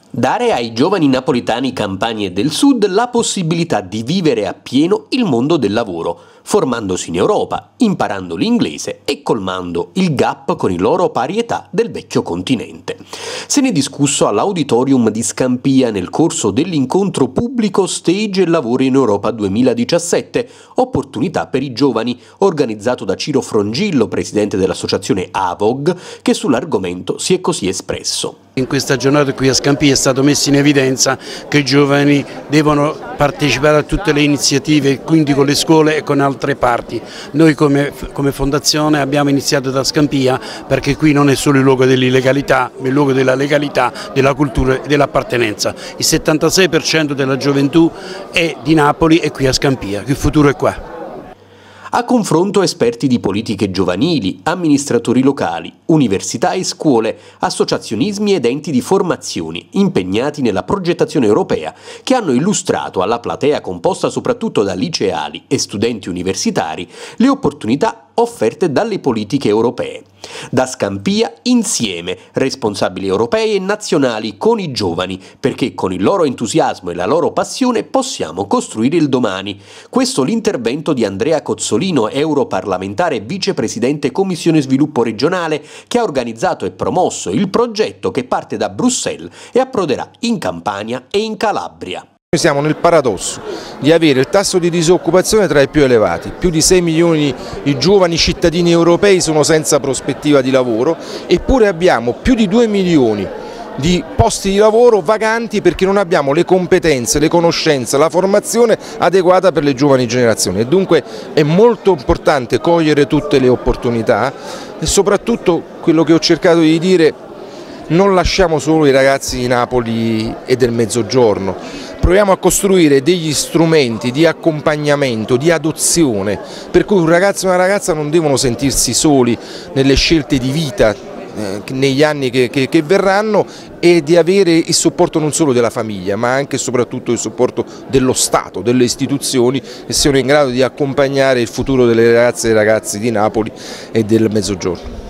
Dare ai giovani napoletani campani e del sud la possibilità di vivere appieno il mondo del lavoro, formandosi in Europa, imparando l'inglese e colmando il gap con i loro pari età del vecchio continente. Se ne è discusso all'Auditorium di Scampia nel corso dell'incontro pubblico Stage e Lavoro in Europa 2017, Opportunità per i giovani, organizzato da Ciro Frongillo, presidente dell'associazione AVOG, che sull'argomento si è così espresso. In questa giornata qui a Scampia è stato messo in evidenza che i giovani devono partecipare a tutte le iniziative, quindi con le scuole e con altre parti. Noi come fondazione abbiamo iniziato da Scampia perché qui non è solo il luogo dell'illegalità, ma il luogo della legalità, della cultura e dell'appartenenza. Il 76% della gioventù è di Napoli e qui a Scampia, il futuro è qua. A confronto esperti di politiche giovanili, amministratori locali, università e scuole, associazionismi ed enti di formazione impegnati nella progettazione europea che hanno illustrato alla platea composta soprattutto da liceali e studenti universitari le opportunità offerte dalle politiche europee. Da Scampia insieme, responsabili europei e nazionali con i giovani, perché con il loro entusiasmo e la loro passione possiamo costruire il domani. Questo l'intervento di Andrea Cozzolino, europarlamentare e vicepresidente Commissione Sviluppo Regionale, che ha organizzato e promosso il progetto che parte da Bruxelles e approderà in Campania e in Calabria. Noi siamo nel paradosso di avere il tasso di disoccupazione tra i più elevati, più di 6 milioni di giovani cittadini europei sono senza prospettiva di lavoro, eppure abbiamo più di 2 milioni di posti di lavoro vaganti perché non abbiamo le competenze, le conoscenze, la formazione adeguata per le giovani generazioni. E dunque è molto importante cogliere tutte le opportunità e soprattutto quello che ho cercato di dire: non lasciamo solo i ragazzi di Napoli e del Mezzogiorno, proviamo a costruire degli strumenti di accompagnamento, di adozione, per cui un ragazzo e una ragazza non devono sentirsi soli nelle scelte di vita negli anni che verranno, e di avere il supporto non solo della famiglia ma anche e soprattutto il supporto dello Stato, delle istituzioni, che siano in grado di accompagnare il futuro delle ragazze e dei ragazzi di Napoli e del Mezzogiorno.